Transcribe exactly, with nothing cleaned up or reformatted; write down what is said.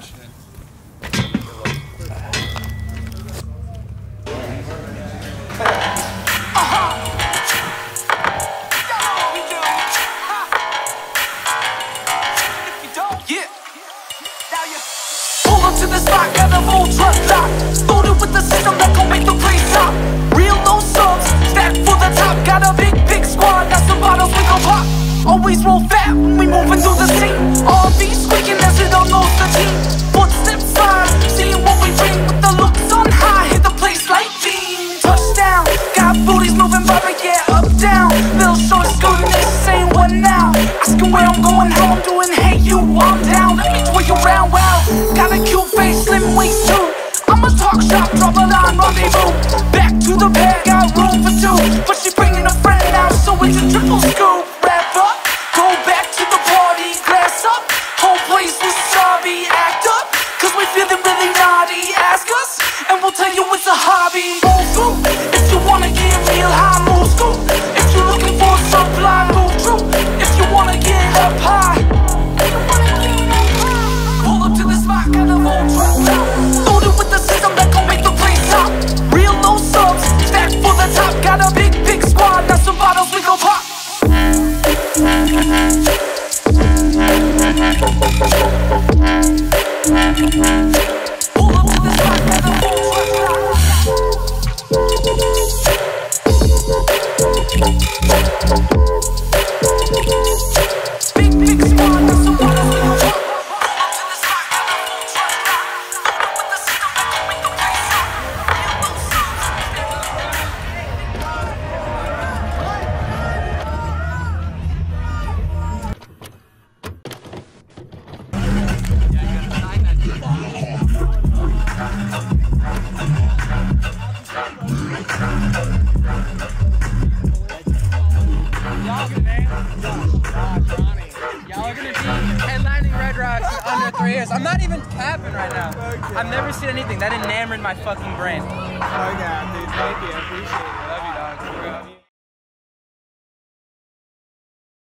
shit. To the spot, got a full truck lock. Loaded with the system that gon' make the place hot. Real no subs, stacked for the top. Got a big, big squad, got some bottles we gon' pop. Always roll fat when we moving through the scene. R V squeaking as it unloads the team. Footstep slide, seeing what we bring. With the looks on high, hit the place like beam. Touchdown, got booties moving bobbin, yeah, up, down. Little short scootin, this saying what now? Asking where I'm going, how I'm doing, hey you, I'm down. Let me twirl you round, wow. Got a cute face, slim waist too. I'ma talk shop, drop a line, rendezvous. Back to the bed, got room for two. But she bringing a friend now, so it's a triple scoop. Wrap up, go back to the party, glass up. Whole place was sorry, act up. Cause we feeling really naughty, ask us, and we'll tell you it's a hobby. Move through, if you wanna get real high, move through. If you're looking for supply, move through. If you wanna get up high, pull up to the spot, got a whole truck top. Loaded with the system that gon' make the place hot. Real no subs, stacked for the top. Got a big, big squad, got some bottles we gon' pop. Pull up to the spot, got a whole truck top. Big, big squad, got some bottles we gon' pop. Y'all are gonna be headlining Red Rocks in under three years. I'm not even capping right now. Okay. I've never seen anything that enamored my fucking brain. Oh yeah, dude, thank you, I appreciate it. I love you, dog.